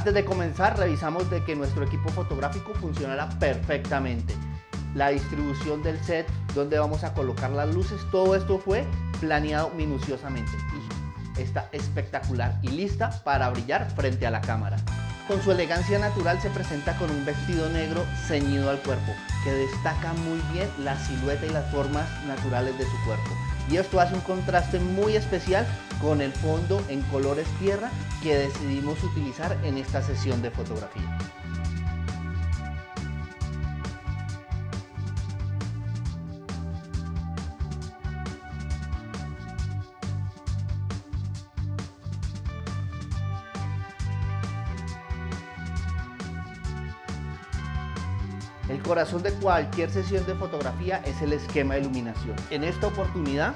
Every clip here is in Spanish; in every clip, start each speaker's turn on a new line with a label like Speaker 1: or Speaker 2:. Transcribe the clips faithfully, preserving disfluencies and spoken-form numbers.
Speaker 1: Antes de comenzar, revisamos de que nuestro equipo fotográfico funcionara perfectamente. La distribución del set, donde vamos a colocar las luces, todo esto fue planeado minuciosamente y está espectacular y lista para brillar frente a la cámara. Con su elegancia natural se presenta con un vestido negro ceñido al cuerpo, que destaca muy bien la silueta y las formas naturales de su cuerpo. Y esto hace un contraste muy especial con el fondo en colores tierra que decidimos utilizar en esta sesión de fotografía. El corazón de cualquier sesión de fotografía es el esquema de iluminación. En esta oportunidad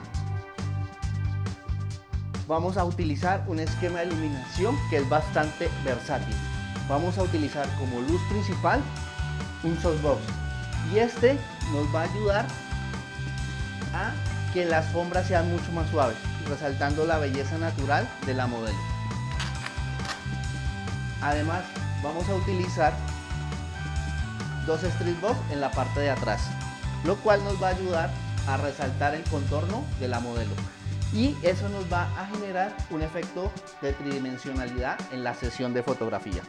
Speaker 1: vamos a utilizar un esquema de iluminación que es bastante versátil. Vamos a utilizar como luz principal un softbox y este nos va a ayudar a que las sombras sean mucho más suaves, resaltando la belleza natural de la modelo. Además, vamos a utilizar dos street box en la parte de atrás, lo cual nos va a ayudar a resaltar el contorno de la modelo y eso nos va a generar un efecto de tridimensionalidad en la sesión de fotografía.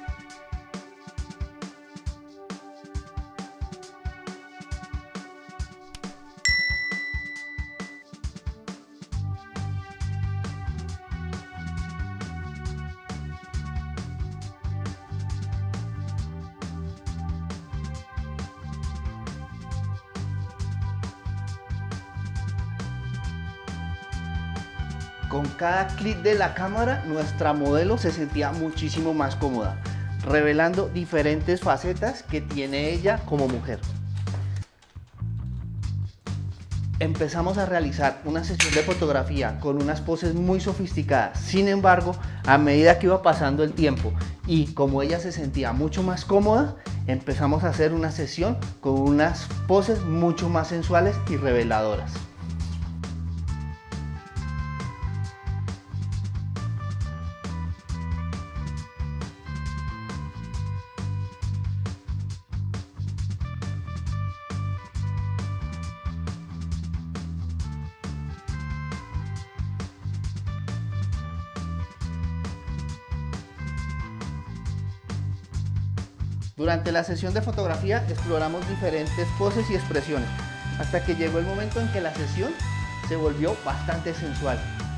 Speaker 1: Con cada clic de la cámara, nuestra modelo se sentía muchísimo más cómoda, revelando diferentes facetas que tiene ella como mujer. Empezamos a realizar una sesión de fotografía con unas poses muy sofisticadas. Sin embargo, a medida que iba pasando el tiempo y como ella se sentía mucho más cómoda, empezamos a hacer una sesión con unas poses mucho más sensuales y reveladoras. Durante la sesión de fotografía exploramos diferentes poses y expresiones, hasta que llegó el momento en que la sesión se volvió bastante sensual.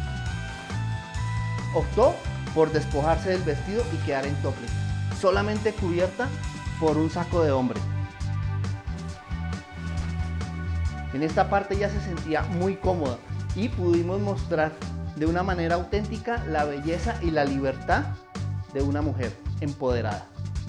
Speaker 1: Optó por despojarse del vestido y quedar en topless, solamente cubierta por un saco de hombre. En esta parte ya se sentía muy cómoda y pudimos mostrar de una manera auténtica la belleza y la libertad de una mujer empoderada.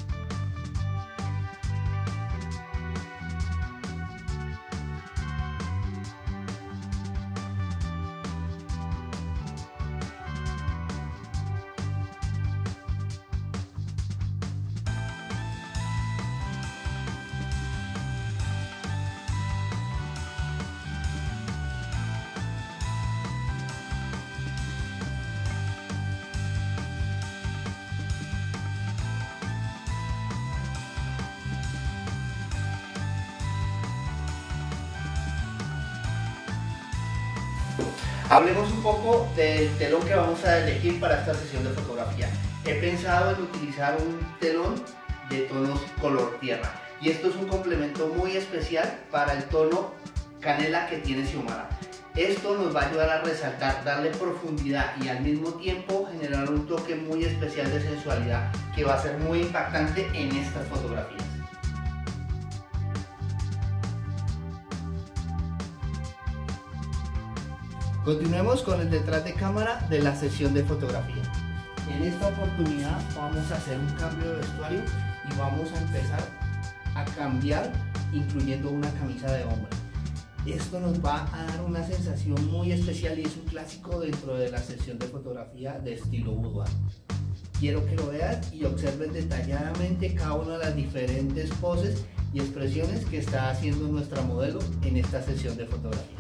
Speaker 1: Hablemos un poco del telón que vamos a elegir para esta sesión de fotografía. He pensado en utilizar un telón de tonos color tierra y esto es un complemento muy especial para el tono canela que tiene Xiomara. Esto nos va a ayudar a resaltar, darle profundidad y al mismo tiempo generar un toque muy especial de sensualidad que va a ser muy impactante en estas fotografías. Continuemos con el detrás de cámara de la sesión de fotografía. En esta oportunidad vamos a hacer un cambio de vestuario y vamos a empezar a cambiar incluyendo una camisa de hombre. Esto nos va a dar una sensación muy especial y es un clásico dentro de la sesión de fotografía de estilo boudoir. Quiero que lo veas y observes detalladamente cada una de las diferentes poses y expresiones que está haciendo nuestra modelo en esta sesión de fotografía.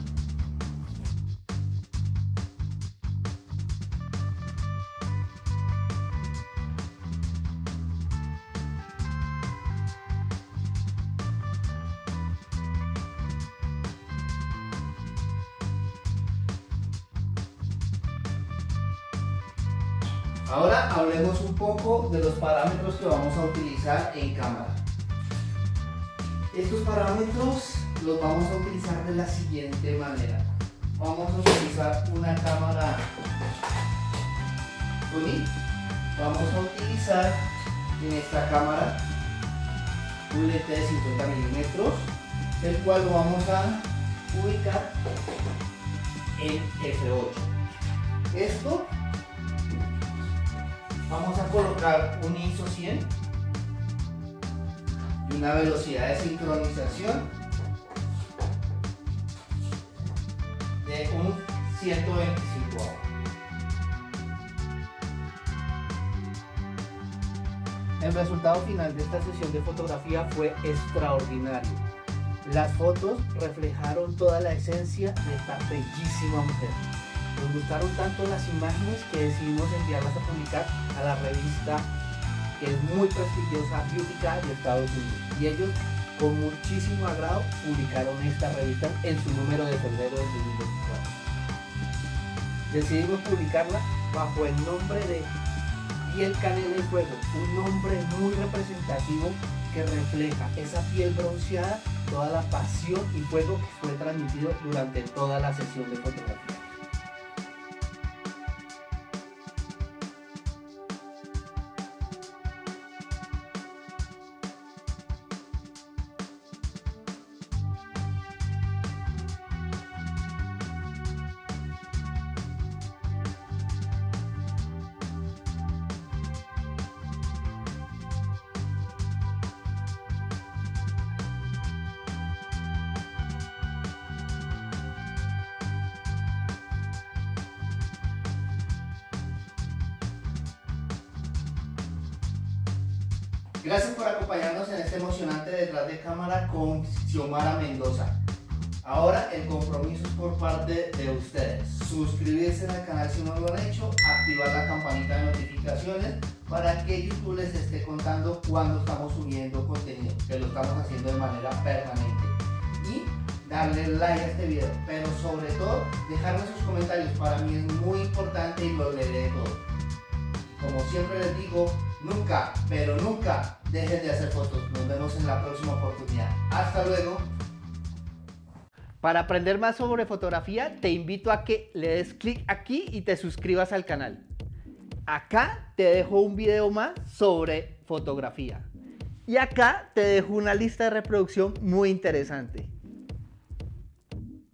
Speaker 1: Ahora hablemos un poco de los parámetros que vamos a utilizar en cámara. Estos parámetros los vamos a utilizar de la siguiente manera. Vamos a utilizar una cámara Sony. Vamos a utilizar en esta cámara un lente de cincuenta milímetros, el cual lo vamos a ubicar en F ocho. Esto vamos a colocar un I S O cien y una velocidad de sincronización de un ciento veinticinco. El resultado final de esta sesión de fotografía fue extraordinario. Las fotos reflejaron toda la esencia de esta bellísima mujer. Nos gustaron tanto las imágenes que decidimos enviarlas a publicar a la revista que es muy prestigiosa, Beautycat de Estados Unidos. Y ellos, con muchísimo agrado, publicaron esta revista en su número de febrero del dos mil veinticuatro. Decidimos publicarla bajo el nombre de Piel Canela y Fuego, un nombre muy representativo que refleja esa piel bronceada, toda la pasión y fuego que fue transmitido durante toda la sesión de fotografía. Gracias por acompañarnos en este emocionante detrás de cámara con Xiomara Mendoza. Ahora el compromiso es por parte de ustedes. Suscribirse al canal si no lo han hecho, activar la campanita de notificaciones para que YouTube les esté contando cuando estamos subiendo contenido, que lo estamos haciendo de manera permanente. Y darle like a este video, pero sobre todo dejarme sus comentarios, para mí es muy importante y lo leeré todo. Como siempre les digo, nunca, pero nunca dejen de hacer fotos. Nos vemos en la próxima oportunidad. Hasta luego. Para aprender más sobre fotografía, te invito a que le des clic aquí y te suscribas al canal. Acá te dejo un video más sobre fotografía. Y acá te dejo una lista de reproducción muy interesante.